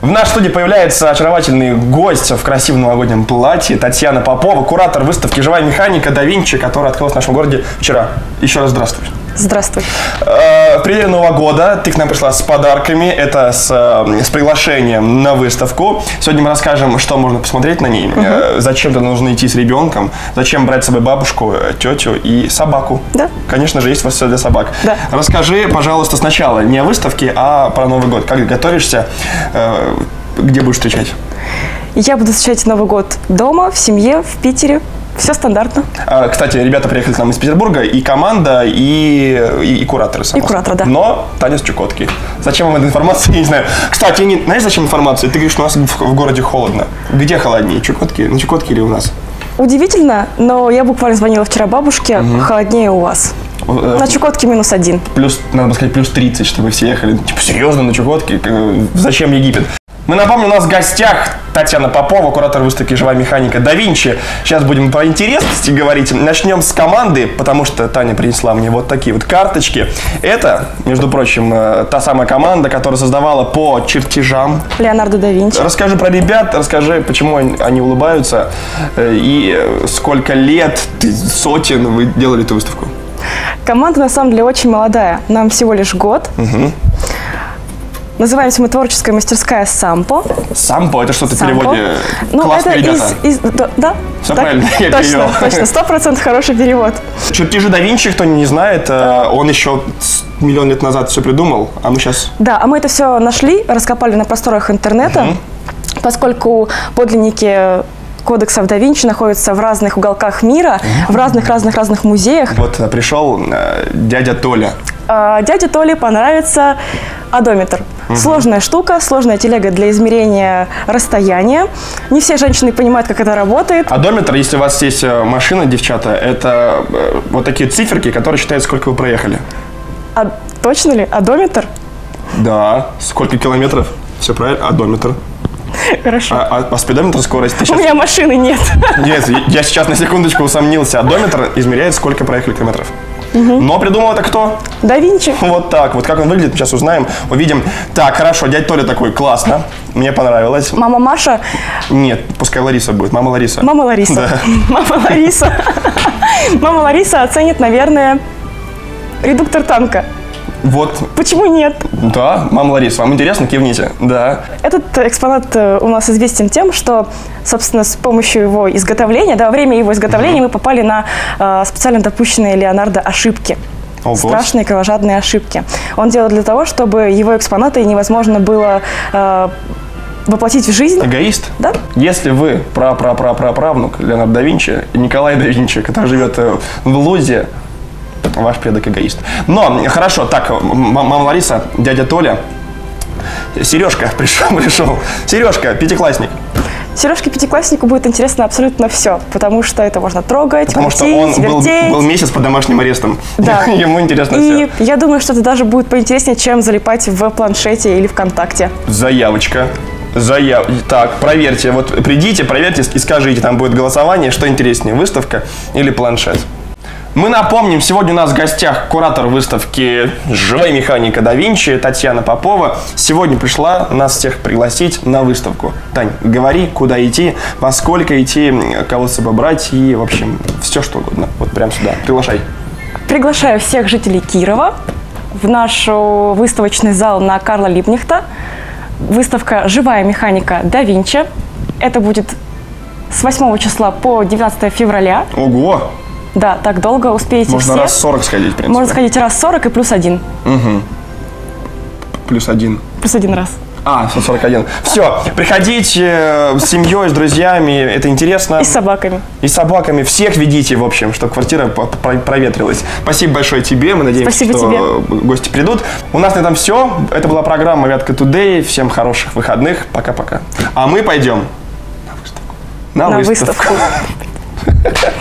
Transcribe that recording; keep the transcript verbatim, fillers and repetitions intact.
В нашей студии появляется очаровательный гость в красивом новогоднем платье. Татьяна Попова, куратор выставки «Живая механика да Винчи», которая открылась в нашем городе вчера. Еще раз здравствуй. Здравствуй. Э, в преддверии Нового года ты к нам пришла с подарками. Это с, с приглашением на выставку. Сегодня мы расскажем, что можно посмотреть на ней. Uh-huh. э, зачем туда нужно идти с ребенком. Зачем брать с собой бабушку, тетю и собаку. Да. Конечно же, есть у вас все для собак. Да. Расскажи, пожалуйста, сначала не о выставке, а про Новый год. Как готовишься? Э, где будешь встречать? Я буду встречать Новый год дома, в семье, в Питере. Все стандартно. А, кстати, ребята приехали к нам из Петербурга, и команда, и, и, и кураторы. И куратор, да. Но танец Чукотки. Зачем вам эта информация, я не знаю. Кстати, не, знаешь, зачем информация? Ты говоришь, что у нас в, в городе холодно. Где холоднее, Чукотки, на Чукотке или у нас? Удивительно, но я буквально звонила вчера бабушке, угу. Холоднее у вас. На Чукотке минус один. Плюс, надо бы сказать, плюс тридцать, чтобы все ехали. Типа, серьезно, на Чукотке? Зачем Египет? Мы напомню, у нас в гостях Татьяна Попова, куратор выставки «Живая механика да Винчи». Сейчас будем про интересности говорить. Начнем с команды, потому что Таня принесла мне вот такие вот карточки. Это, между прочим, та самая команда, которая создавала по чертежам Леонардо да Винчи. Расскажи про ребят, расскажи, почему они улыбаются и сколько лет, сотен вы делали эту выставку. Команда, на самом деле, очень молодая. Нам всего лишь год. Угу. Называемся мы творческая мастерская «Сампо». «Сампо» — это что-то в переводе? Ну, классные это ребята. Из, из, да, да, все так, правильно, я точно, перевел. Точно, сто процентов хороший перевод. Чертежи да Винчи, кто не знает, да. Он еще миллион лет назад все придумал, а мы сейчас... Да, а мы это все нашли, раскопали на просторах интернета, угу. Поскольку подлинники кодексов да Винчи находятся в разных уголках мира, в разных-разных-разных музеях. Вот пришел э, дядя Толя. А, дяде Толе понравится одометр. Угу. Сложная штука, сложная телега для измерения расстояния. Не все женщины понимают, как это работает. Одометр, если у вас есть машина, девчата, это э, вот такие циферки, которые считают, сколько вы проехали. А точно ли? Одометр? Да. Сколько километров? Все правильно. Одометр. Хорошо. А, а, а спидометр скорость? Ты сейчас... У меня машины нет. Нет, я сейчас на секундочку усомнился. Одометр измеряет, сколько проехали километров. Угу. Но придумал это кто? Да Винчи. Вот так. Вот как он выглядит, сейчас узнаем, увидим. Так, хорошо, дядя Толя такой, классно. Мне понравилось. Мама Маша? Нет, пускай Лариса будет. Мама Лариса. Мама Лариса. Да. Мама Лариса. Мама Лариса оценит, наверное, редуктор танка. Вот. Почему нет? Да, мама Лариса, вам интересно? Кивните. Да. Этот экспонат у нас известен тем, что, собственно, с помощью его изготовления, да, во время его изготовления угу. мы попали на э, специально допущенные Леонардо ошибки. Ого. Страшные кровожадные ошибки. Он делал для того, чтобы его экспонаты невозможно было э, воплотить в жизнь. Эгоист? Да. Если вы пра-пра-пра-пра-правнук Леонардо да Винчи, Николай да Винчи, который живет в Лузе, ваш предок эгоист. Но, хорошо, так, мама Лариса, дядя Толя, Сережка пришел, пришел. Сережка, пятиклассник. Сережке пятикласснику будет интересно абсолютно все, потому что это можно трогать, потому крутить, что он был, был месяц под домашним арестом. Да. Ему интересно И все. Я думаю, что это даже будет поинтереснее, чем залипать в планшете или ВКонтакте. Заявочка. Заяв... Так, проверьте, вот придите, проверьте и скажите, там будет голосование, что интереснее, выставка или планшет. Мы напомним, сегодня у нас в гостях куратор выставки «Живая механика да Винчи» Татьяна Попова. Сегодня пришла нас всех пригласить на выставку. Тань, говори, куда идти, во сколько идти, кого с собой брать и, в общем, все что угодно. Вот прямо сюда. Приглашай. Приглашаю всех жителей Кирова в наш выставочный зал на Карла Либкнехта. Выставка «Живая механика да Винчи». Это будет с восьмого числа по девятнадцатое февраля. Ого! Да, так долго успеете Можно все. раз сорок сходить, в принципе. Можно сходить раз сорок и плюс один. Угу. Плюс один. Плюс один раз. А, сто сорок один. Все, приходите с семьей, с друзьями, это интересно. И с собаками. И с собаками. Всех ведите, в общем, чтобы квартира проветрилась. Спасибо большое тебе, мы надеемся, Спасибо что тебе. Гости придут. У нас на этом все. Это была программа «Вятка Тудей». Всем хороших выходных. Пока-пока. А мы пойдем на выставку. На, на выставку. выставку.